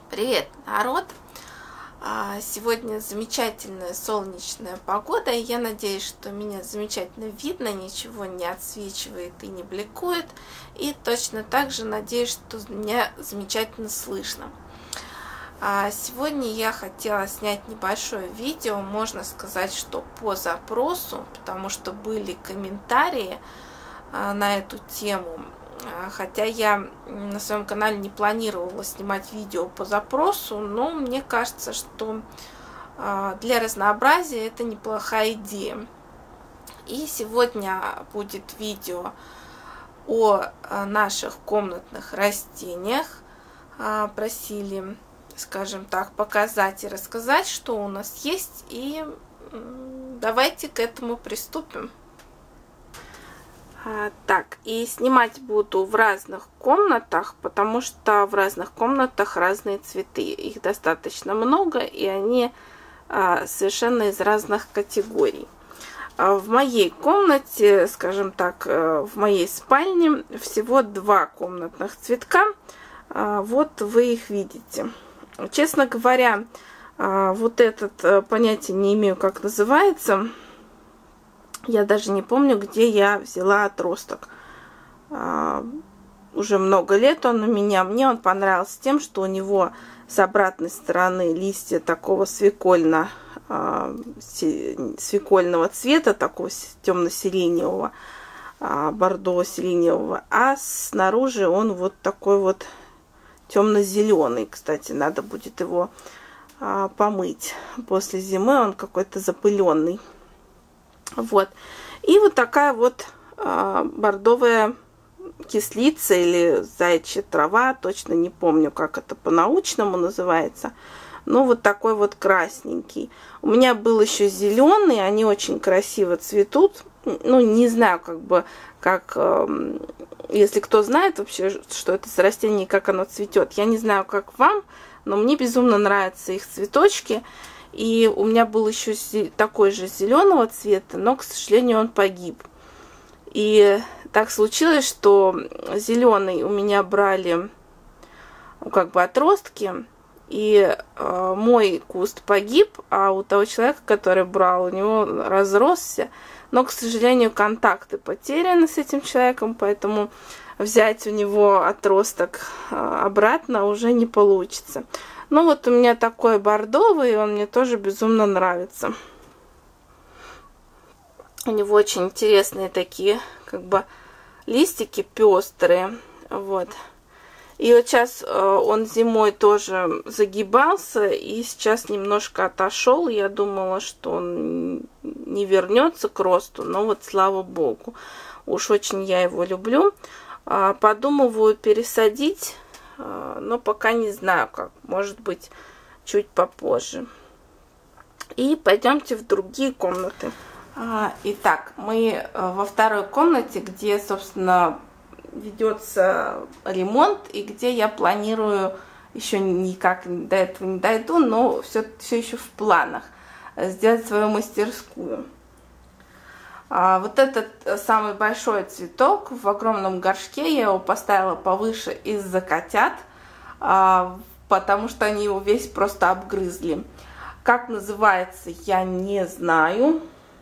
Привет, народ! Сегодня замечательная солнечная погода, и я надеюсь, что меня замечательно видно, ничего не отсвечивает и не бликует. И точно так же надеюсь, что меня замечательно слышно. Сегодня я хотела снять небольшое видео, можно сказать, что по запросу, потому что были комментарии на эту тему. Хотя я на своем канале не планировала снимать видео по запросу, но мне кажется, что для разнообразия это неплохая идея. И сегодня будет видео о наших комнатных растениях. Просили, скажем так, показать и рассказать, что у нас есть, и давайте к этому приступим. Так, и снимать буду в разных комнатах, потому что в разных комнатах разные цветы. Их достаточно много, и они совершенно из разных категорий. В моей комнате, скажем так, в моей спальне всего 2 комнатных цветка. Вот вы их видите. Честно говоря, вот этот понятие не имею, как называется. Я даже не помню, где я взяла отросток. Уже много лет он у меня. Мне он понравился тем, что у него с обратной стороны листья такого свекольного цвета, такого темно-сиреневого, бордово-сиреневого. А снаружи он вот такой вот темно-зеленый. Кстати, надо будет его помыть после зимы. Он какой-то запыленный. Вот. И вот такая вот бордовая кислица или заячья трава, точно не помню, как это по-научному называется, но вот такой вот красненький. У меня был еще зеленый, они очень красиво цветут. Ну, не знаю, если кто знает вообще, что это за растение и как оно цветет. Я не знаю, как вам, но мне безумно нравятся их цветочки. И у меня был еще такой же зеленого цвета, но, к сожалению, он погиб. И так случилось, что зеленый у меня брали отростки, и мой куст погиб, а у того человека, который брал, у него разросся. Но, к сожалению, контакты потеряны с этим человеком, поэтому взять у него отросток обратно уже не получится. Ну вот у меня такой бордовый, он мне тоже безумно нравится. У него очень интересные такие, листики пестрые. Вот. И вот сейчас он зимой тоже загибался, и сейчас немножко отошел. Я думала, что он не вернется к росту, но вот слава богу. Уж очень я его люблю. Подумываю пересадить. Но пока не знаю как, может быть, чуть попозже. И пойдемте в другие комнаты. Итак, мы во второй комнате, где, собственно, ведется ремонт, и где я планирую, еще никак до этого не дойду, но все еще в планах, сделать свою мастерскую. Вот этот самый большой цветок в огромном горшке, я его поставила повыше из-за котят, потому что они его весь просто обгрызли. Как называется, я не знаю.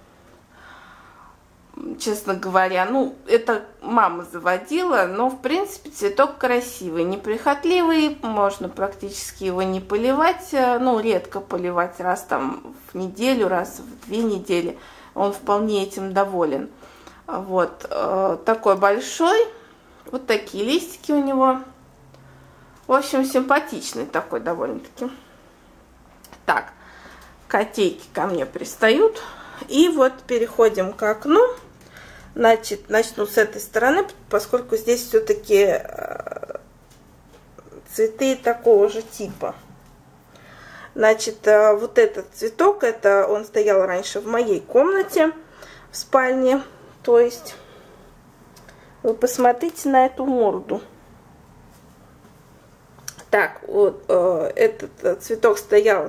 Честно говоря, это мама заводила, но в принципе цветок красивый, неприхотливый, можно практически его не поливать, редко поливать, раз там в неделю, раз в 2 недели. Он вполне этим доволен. Вот. Такой большой. Вот такие листики у него. В общем, симпатичный такой довольно-таки. Так. Котейки ко мне пристают. И вот переходим к окну. Значит, начну с этой стороны, поскольку здесь все-таки цветы такого же типа. Значит, вот этот цветок, он стоял раньше в моей комнате, в спальне. То есть, вы посмотрите на эту морду. Так, вот этот цветок стоял.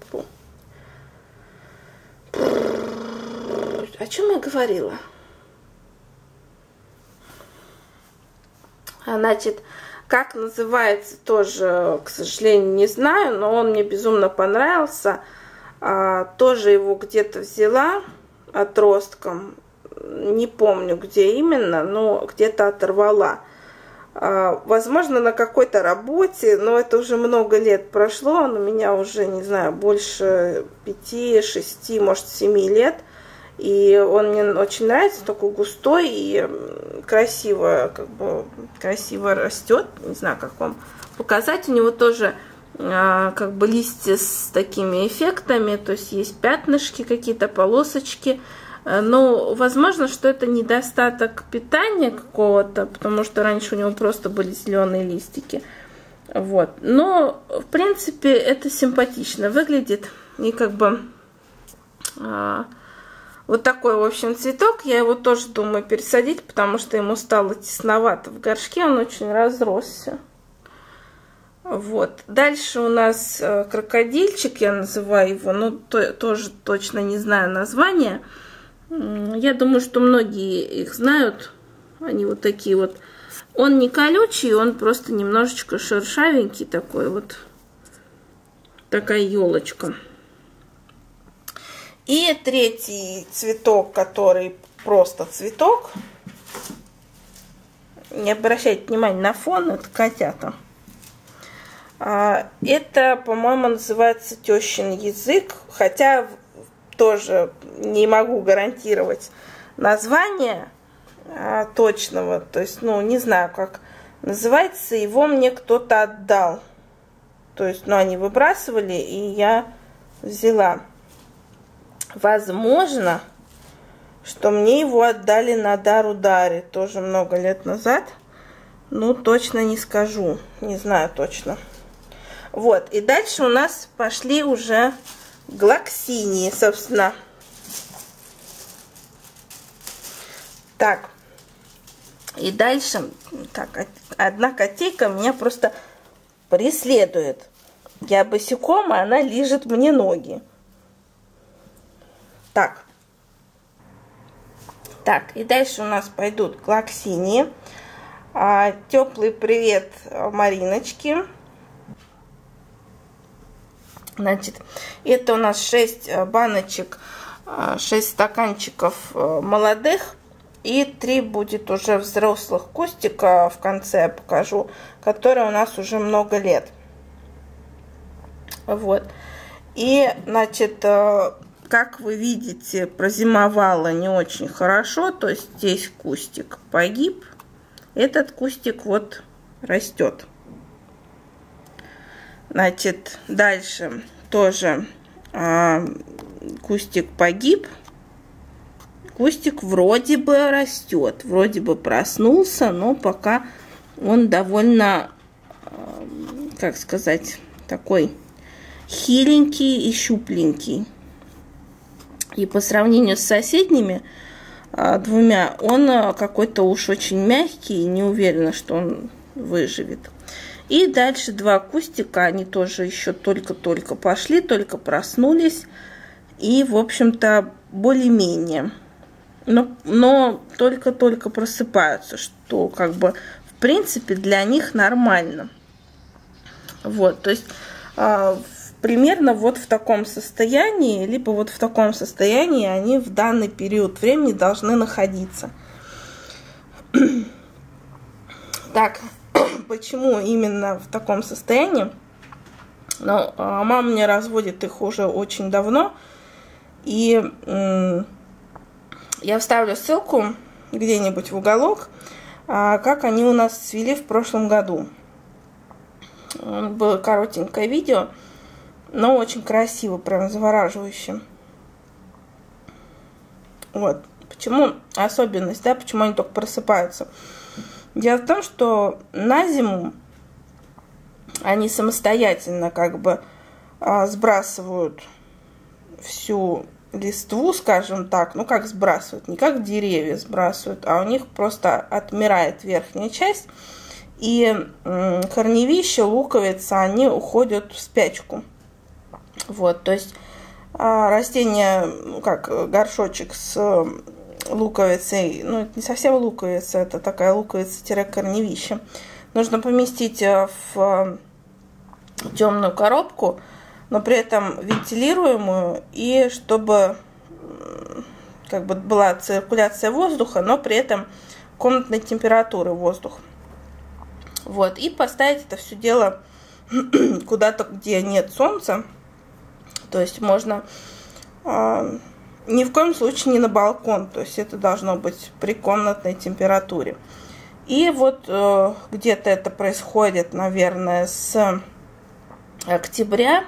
О чем я говорила? Значит, Как называется, тоже, к сожалению, не знаю, но он мне безумно понравился. Тоже его где-то взяла отростком. Не помню, где именно, но где-то оторвала. Возможно, на какой-то работе, но это уже много лет прошло. Он у меня уже, не знаю, больше 5, 6, может, 7 лет. И он мне очень нравится, такой густой и красиво, как бы, красиво растет. Не знаю, как вам показать. У него тоже как бы листья с такими эффектами, то есть есть пятнышки какие-то, полосочки. Но возможно, что это недостаток питания какого-то, потому что раньше у него просто были зеленые листики. Вот. Но, в принципе, это симпатично выглядит. И как бы вот такой, в общем, цветок. Я его тоже думаю пересадить, потому что ему стало тесновато в горшке. Он очень разросся. Вот. Дальше у нас крокодильчик, я называю его, но тоже точно не знаю название. Я думаю, что многие их знают. Они вот такие вот. Он не колючий, он просто немножечко шершавенький такой вот. Такая елочка. И третий цветок, который просто цветок. Не обращайте внимания на фон, это котята. Это, по-моему, называется тещин язык, хотя тоже не могу гарантировать название точного, то есть, ну, не знаю, как называется, его мне кто-то отдал, то есть, ну, они выбрасывали, и я взяла. Возможно, что мне его отдали на дар-ударе, тоже много лет назад, ну, точно не скажу, не знаю точно. Вот, и дальше у нас пошли уже глоксинии, собственно. Так, и дальше, так, одна котейка меня просто преследует. Я босиком, а она лижет мне ноги. Так, и дальше у нас пойдут глоксинии. Теплый привет Мариночке. Значит, это у нас 6 баночек, 6 стаканчиков молодых. И 3 будет уже взрослых кустика, в конце я покажу, которые у нас уже много лет. Вот. И, значит, как вы видите, прозимовало не очень хорошо. То есть здесь кустик погиб. Этот кустик вот растет. Значит, дальше тоже кустик погиб. Кустик вроде бы растет, вроде бы проснулся, но пока он довольно, как сказать, такой хиленький и щупленький. И по сравнению с соседними двумя, он какой-то уж очень мягкий, и не уверена, что он выживет. И дальше 2 кустика, они тоже еще только-только пошли, только проснулись. И, в общем-то, более-менее. Но только-только просыпаются, что как бы, в принципе, для них нормально. Вот, то есть, примерно вот в таком состоянии, либо вот в таком состоянии они в данный период времени должны находиться. Так. Почему именно в таком состоянии? Ну, мама мне разводит их уже очень давно. И я вставлю ссылку где-нибудь в уголок, как они у нас цвели в прошлом году. Было коротенькое видео, но очень красиво, прям завораживающе. Вот. Почему особенность, да, почему они только просыпаются? Дело в том, что на зиму они самостоятельно как бы сбрасывают всю листву, скажем так, ну как сбрасывают, не как деревья сбрасывают, а у них просто отмирает верхняя часть, и корневища, луковица, они уходят в спячку. Вот, то есть растение, ну как горшочек с луковицей, ну это не совсем луковица, это такая луковица-корневище, нужно поместить в темную коробку, но при этом вентилируемую, и чтобы как бы была циркуляция воздуха, но при этом комнатной температуры воздух. Вот, и поставить это все дело куда-то, где нет солнца. То есть можно ни в коем случае не на балкон, то есть это должно быть при комнатной температуре. И вот где-то это происходит, наверное, с октября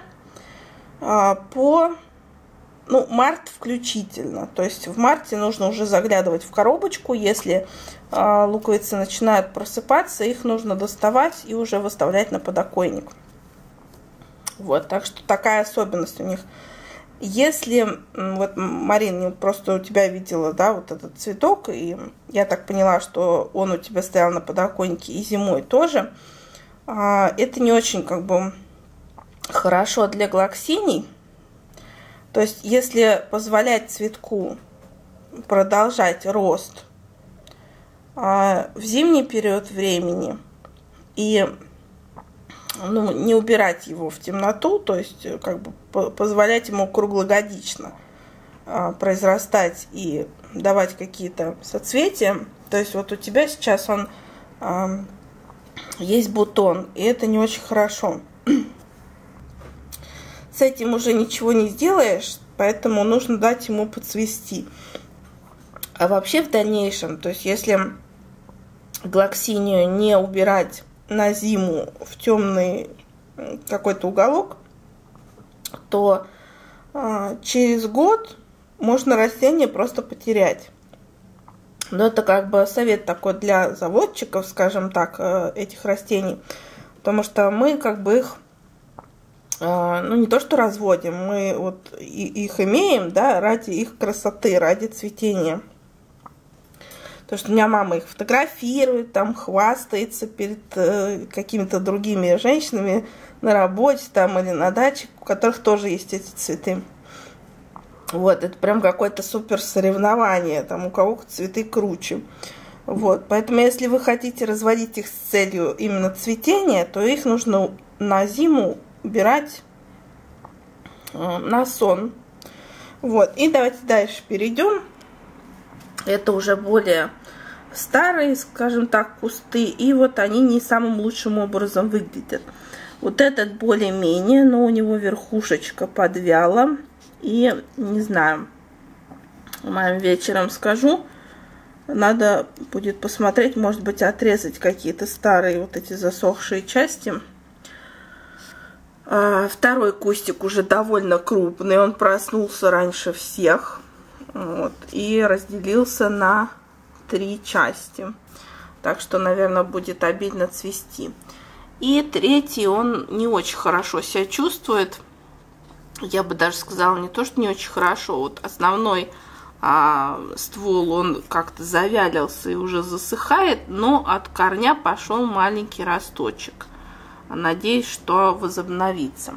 по март включительно. То есть в марте нужно уже заглядывать в коробочку. Если луковицы начинают просыпаться, их нужно доставать и уже выставлять на подоконник. Вот, так что такая особенность у них. Если, вот, Марин, просто у тебя видела, да, вот этот цветок, и я так поняла, что он у тебя стоял на подоконнике и зимой тоже, это не очень, как бы, хорошо для глоксиний. То есть, если позволять цветку продолжать рост в зимний период времени и не убирать его в темноту, то есть как бы позволять ему круглогодично произрастать и давать какие-то соцветия. То есть вот у тебя сейчас он есть бутон, и это не очень хорошо. С этим уже ничего не сделаешь, поэтому нужно дать ему поцвести. А вообще в дальнейшем, то есть если глоксинию не убирать на зиму в темный какой-то уголок, то через год можно растение просто потерять. Но это как бы совет такой для заводчиков, скажем так, этих растений, потому что мы как бы их не то что разводим, мы вот их имеем, да, ради их красоты, ради цветения. Потому что у меня мама их фотографирует, там хвастается перед какими-то другими женщинами на работе там или на даче, у которых тоже есть эти цветы. Вот, это прям какое-то супер соревнование, там у кого цветы круче. Вот, поэтому если вы хотите разводить их с целью именно цветения, то их нужно на зиму убирать на сон. Вот, и давайте дальше перейдем. Это уже более старые, скажем так, кусты. И вот они не самым лучшим образом выглядят. Вот этот более-менее, но у него верхушечка подвяла. И не знаю, маме вечером скажу. Надо будет посмотреть, может быть, отрезать какие-то старые вот эти засохшие части. Второй кустик уже довольно крупный. Он проснулся раньше всех. Вот, и разделился на 3 части. Так что, наверное, будет обильно цвести. И третий, он не очень хорошо себя чувствует. Я бы даже сказала, не то, что не очень хорошо. Вот основной ствол, он как-то завялился и уже засыхает, но от корня пошел маленький росточек. Надеюсь, что возобновится.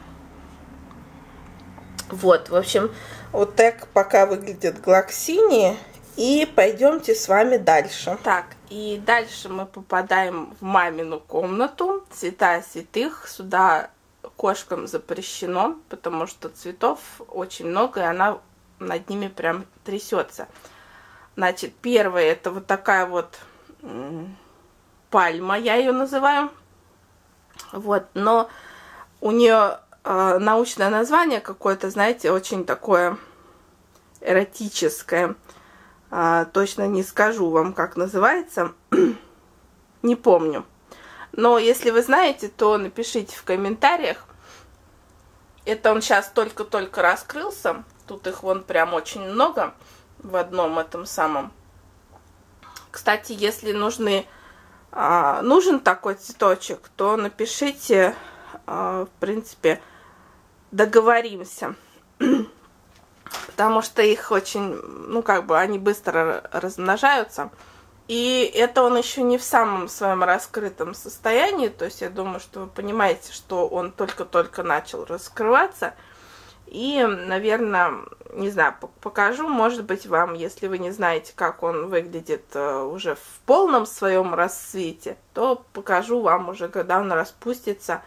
Вот, в общем, вот так пока выглядят глоксинии. И пойдемте с вами дальше. Так, и дальше мы попадаем в мамину комнату. Святая святых. Сюда кошкам запрещено, потому что цветов очень много, и она над ними прям трясется. Значит, первое, это вот такая вот пальма, я ее называю. Вот, но у нее научное название какое-то, знаете, очень такое эротическое. Точно не скажу вам, как называется. Не помню. Но если вы знаете, то напишите в комментариях. Это он сейчас только-только раскрылся. Тут их вон прям очень много в одном этом самом. Кстати, если нужен такой цветочек, то напишите. В принципе, договоримся. Потому что их очень, они быстро размножаются. И это он еще не в самом своем раскрытом состоянии. То есть я думаю, что вы понимаете, что он только-только начал раскрываться. И, наверное, не знаю, покажу, может быть, вам, если вы не знаете, как он выглядит уже в полном своем расцвете, то покажу вам уже, когда он распустится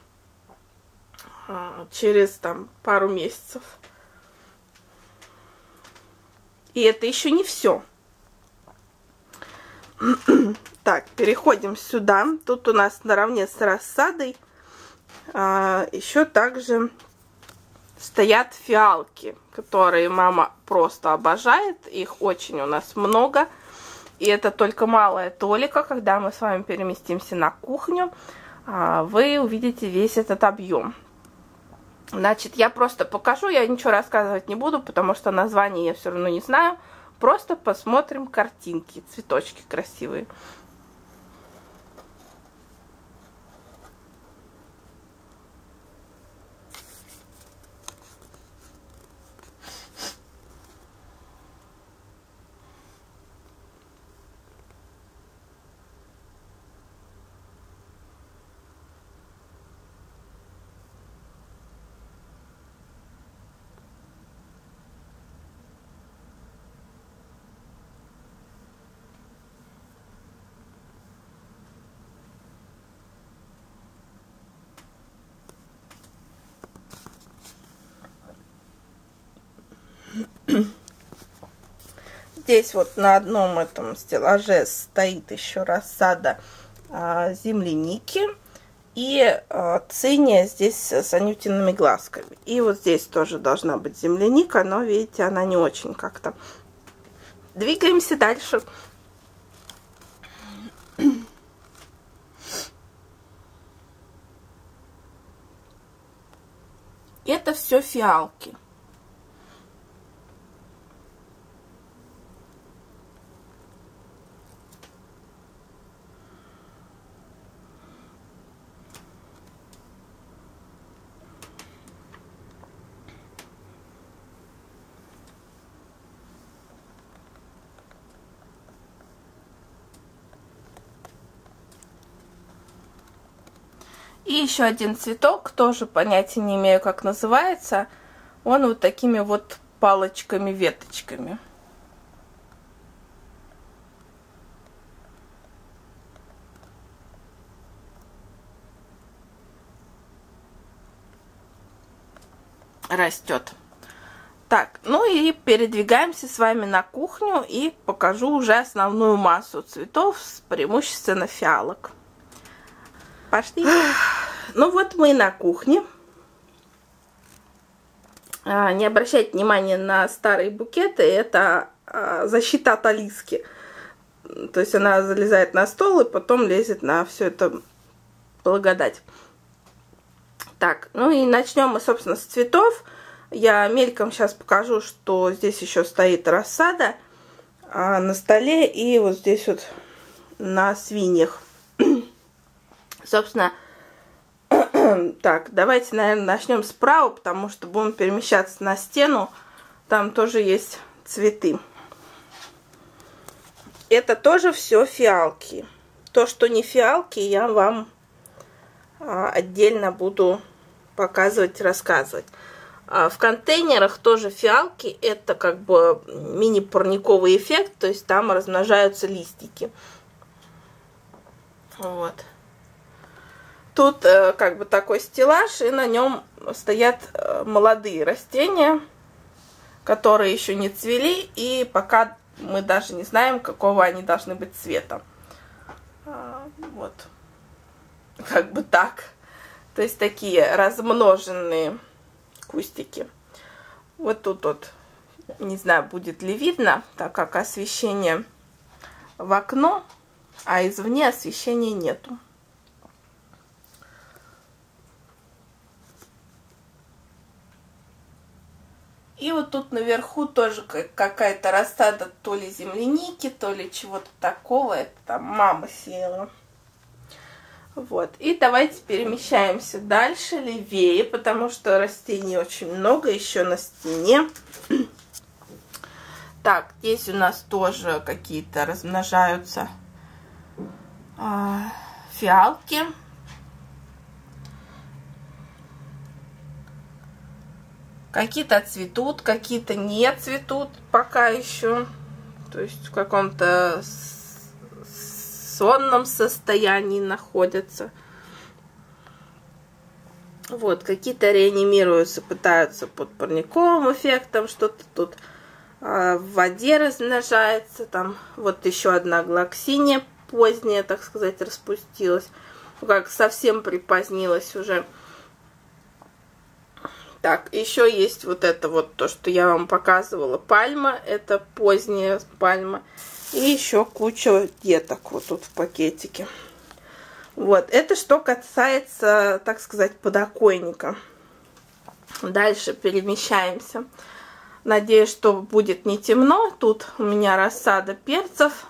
через там пару месяцев. И это еще не все. Так, переходим сюда. Тут у нас наравне с рассадой еще также стоят фиалки, которые мама просто обожает. Их очень у нас много. И это только малая толика. Когда мы с вами переместимся на кухню, вы увидите весь этот объем. Значит, я просто покажу, я ничего рассказывать не буду, потому что название я все равно не знаю. Просто посмотрим картинки, цветочки красивые. Здесь вот на одном этом стеллаже стоит еще рассада земляники и циния здесь с анютиными глазками. И вот здесь тоже должна быть земляника, но видите, она не очень как-то. Двигаемся дальше. Это все фиалки. И еще один цветок, тоже понятия не имею, как называется. Он вот такими вот палочками, веточками. Растет. Так, ну и передвигаемся с вами на кухню и покажу уже основную массу цветов, преимущественно фиалок. Пошли. Ну вот мы на кухне. Не обращайте внимания на старые букеты, это защита от Алиски. То есть она залезает на стол и потом лезет на все это благодать. Так, ну и начнем мы, собственно, с цветов. Я мельком сейчас покажу, что здесь еще стоит рассада на столе и вот здесь вот на свиньях. Собственно, так, давайте, наверное, начнем справа, потому что будем перемещаться на стену. Там тоже есть цветы. Это тоже все фиалки. То, что не фиалки, я вам отдельно буду показывать, рассказывать. В контейнерах тоже фиалки. Это как бы мини-парниковый эффект, то есть там размножаются листики. Вот. Тут как бы такой стеллаж, и на нем стоят молодые растения, которые еще не цвели, и пока мы даже не знаем, какого они должны быть цвета. Вот. Как бы так. То есть такие размноженные кустики. Вот тут вот, не знаю, будет ли видно, так как освещение в окно, а извне освещения нету. И вот тут наверху тоже какая-то рассада то ли земляники, то ли чего-то такого. Это там мама сеяла. Вот. И давайте перемещаемся дальше, левее, потому что растений очень много еще на стене. Так, здесь у нас тоже какие-то размножаются Какие-то цветут, какие-то не цветут пока еще. То есть в каком-то сонном состоянии находятся. Вот, какие-то реанимируются, пытаются под парниковым эффектом, что-то тут в воде размножается. Там вот еще одна глоксиния поздняя, так сказать, распустилась. Как совсем припозднилась уже. Так, еще есть вот это вот то, что я вам показывала. Пальма, это поздняя пальма. И еще куча деток вот тут в пакетике. Вот, это что касается, так сказать, подоконника. Дальше перемещаемся. Надеюсь, что будет не темно. Тут у меня рассада перцев.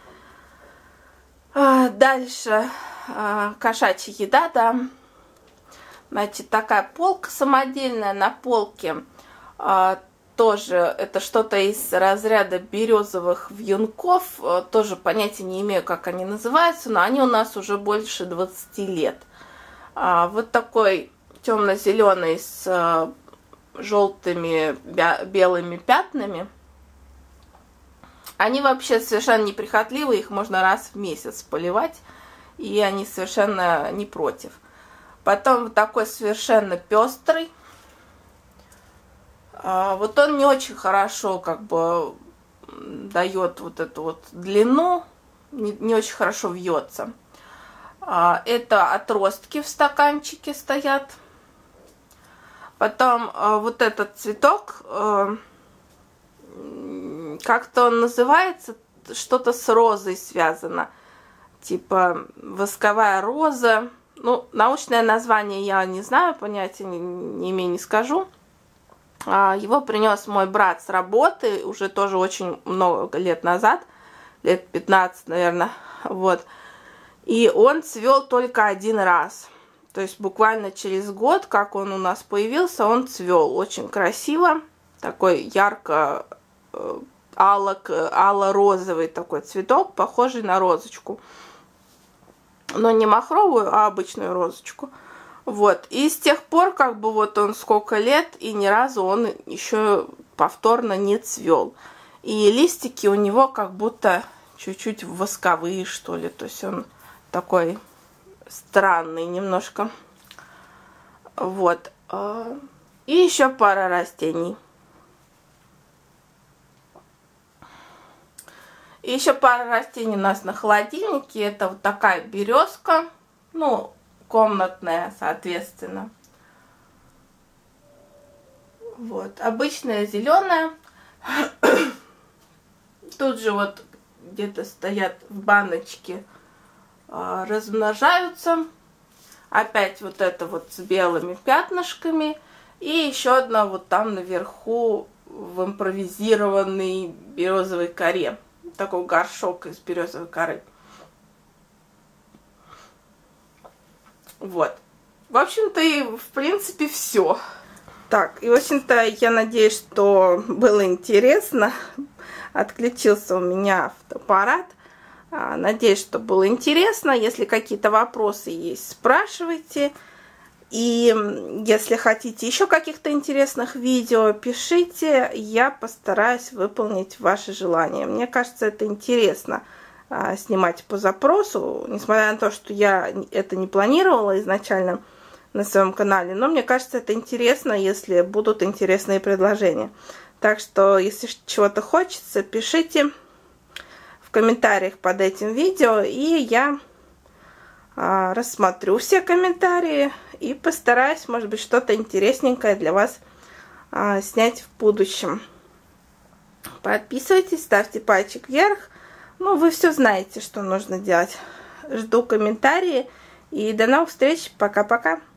Дальше кошачья еда, да. Значит, такая полка самодельная. На полке тоже это что-то из разряда березовых вьюнков. Тоже понятия не имею, как они называются, но они у нас уже больше 20 лет. Вот такой темно-зеленый с желтыми белыми пятнами. Они вообще совершенно неприхотливы, их можно раз в месяц поливать, и они совершенно не против. Потом вот такой совершенно пестрый. Вот он не очень хорошо как бы дает вот эту вот длину, не очень хорошо вьется. Это отростки в стаканчике стоят. Потом вот этот цветок, как-то он называется, что-то с розой связано. Типа восковая роза. Ну, научное название я не знаю, понятия не имею, не скажу. Его принес мой брат с работы, уже тоже очень много лет назад, лет 15, наверное, вот. И он цвел только один раз. То есть буквально через год, как он у нас появился, он цвел. Очень красиво, такой ярко ало-розовый такой цветок, похожий на розочку. Но не махровую, а обычную розочку. Вот. И с тех пор, как бы вот он сколько лет, и ни разу он еще повторно не цвел. И листики у него как будто чуть-чуть восковые, что ли. То есть он такой странный немножко. Вот. И еще пара растений. И еще пара растений у нас на холодильнике. Это вот такая березка. Ну, комнатная, соответственно. Вот. Обычная зеленая. Тут же вот где-то стоят в баночке, размножаются. Опять вот это вот с белыми пятнышками. И еще одна вот там наверху в импровизированной березовой коре. Такой горшок из березовой коры. Вот. В общем-то и в принципе все. Так, и в общем-то я надеюсь, что было интересно. Отключился у меня фотоаппарат. Надеюсь, что было интересно. Если какие-то вопросы есть, спрашивайте. И если хотите еще каких-то интересных видео, пишите. Я постараюсь выполнить ваши желания. Мне кажется, это интересно снимать по запросу. Несмотря на то, что я это не планировала изначально на своем канале. Но мне кажется, это интересно, если будут интересные предложения. Так что, если чего-то хочется, пишите в комментариях под этим видео. И я рассмотрю все комментарии и постараюсь, может быть, что-то интересненькое для вас снять в будущем. Подписывайтесь, ставьте пальчик вверх. Ну, вы все знаете, что нужно делать. Жду комментарии и до новых встреч. Пока-пока.